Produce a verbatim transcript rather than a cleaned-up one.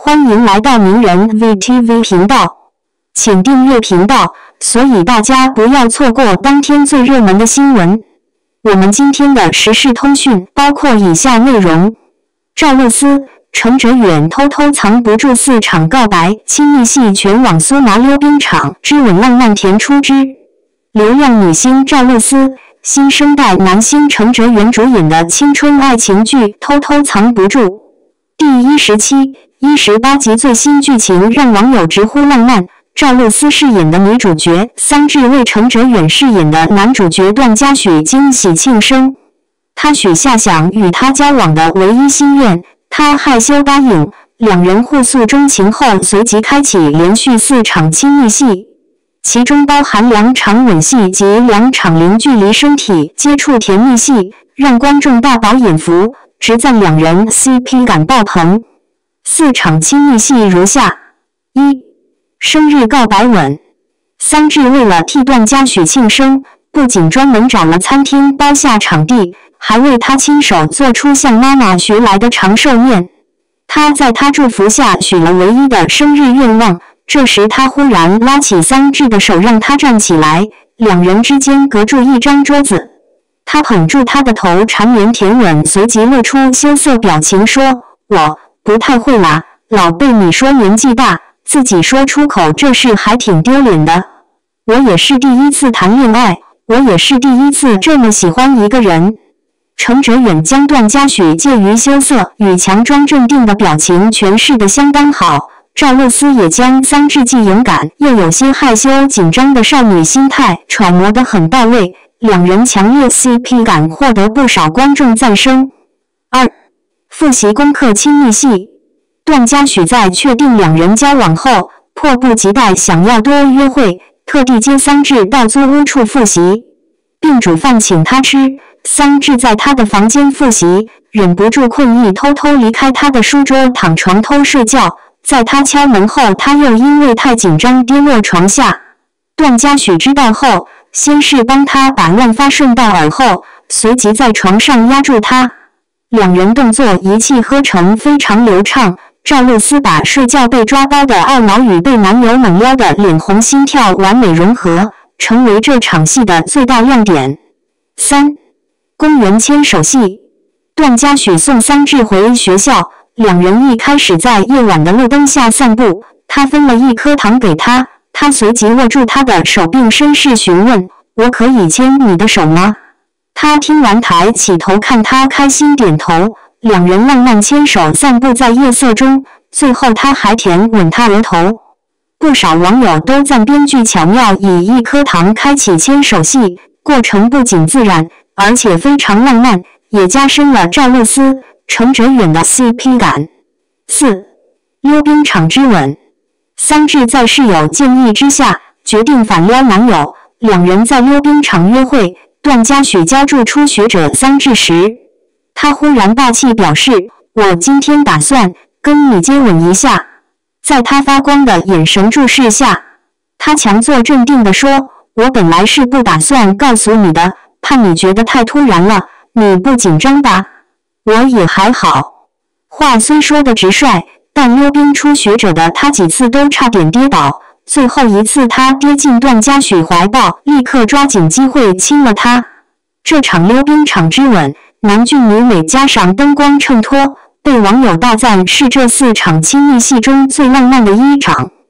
欢迎来到名人 V T V 频道，请订阅频道，所以大家不要错过当天最热门的新闻。我们今天的时事通讯包括以下内容：赵露思、程哲远偷偷藏不住四场告白，亲密戏全网苏麻溜冰场之吻浪漫甜出汁。流量女星赵露思、新生代男星程哲远主演的青春爱情剧《偷偷藏不住》第一十七、一十八集最新剧情让网友直呼浪漫。赵露思饰演的女主角桑稚为程哲远饰演的男主角段嘉许惊喜庆生，他许下想与他交往的唯一心愿，他害羞答应，两人互诉衷情后随即开启连续四场亲密戏，其中包含两场吻戏及两场零距离身体接触甜蜜戏，让观众大饱眼福，直赞两人 C P 感爆棚。四场亲密戏如下：一、生日告白吻。桑稚为了替段嘉许庆生，不仅专门找了餐厅包下场地，还为他亲手做出向妈妈学来的长寿面。他在他祝福下许了唯一的生日愿望，这时他忽然拉起桑稚的手让他站起来，两人之间隔住一张桌子。他捧住他的头缠绵甜吻，随即露出羞涩表情说：“我不太会啦，老被你说年纪大，自己说出口这事还挺丢脸的。我也是第一次谈恋爱，我也是第一次这么喜欢一个人。”程哲远将段嘉许介于羞涩与强装镇定的表情诠释得相当好，赵露思也将桑稚既勇敢又有些害羞紧张的少女心态揣摩得很到位，两人强烈 C P 感获得不少观众赞声。二、复习功课亲密戏。段嘉许在确定两人交往后，迫不及待想要多约会，特地接桑稚到租屋处复习，并煮饭请他吃。桑稚在他的房间复习，忍不住困意，偷偷离开他的书桌躺床偷睡觉。在他敲门后，他又因为太紧张跌落床下。段嘉许知道后，先是帮他把乱发顺到耳后，随即在床上压住他，两人动作一气呵成，非常流畅。赵露思把睡觉被抓包的懊恼与被男友猛撩的脸红心跳完美融合，成为这场戏的最大亮点。三、公园牵手戏。段嘉许送桑稚回学校，两人一开始在夜晚的路灯下散步，他分了一颗糖给他，他随即握住他的手并绅士询问：“我可以牵你的手吗？”他听完抬起头看他，开心点头。两人浪漫牵手散步在夜色中，最后他还舔吻她额头。不少网友都赞编剧巧妙以一颗糖开启牵手戏，过程不仅自然，而且非常浪漫，也加深了赵露思、程哲远的 C P 感。四、溜冰场之吻。桑稚在室友建议之下，决定反撩男友，两人在溜冰场约会。段嘉许交住初学者桑稚时，他忽然霸气表示：“我今天打算跟你接吻一下。”在他发光的眼神注视下，他强作镇定地说：“我本来是不打算告诉你的，怕你觉得太突然了，你不紧张吧？我也还好。”话虽说得直率，但溜冰初学者的他几次都差点跌倒。最后一次他跌进段嘉许怀抱，立刻抓紧机会亲了他。这场溜冰场之吻，男俊女美加上灯光衬托，被网友大赞是这四场亲密戏中最浪漫的一场。